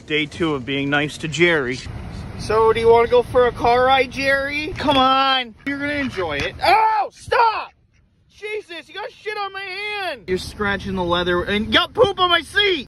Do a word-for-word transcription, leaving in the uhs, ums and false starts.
Day two of being nice to Jerry. So, do you want to go for a car ride, Jerry? Come on. You're going to enjoy it. Oh, stop! Jesus, you got shit on my hand. You're scratching the leather and got poop on my seat.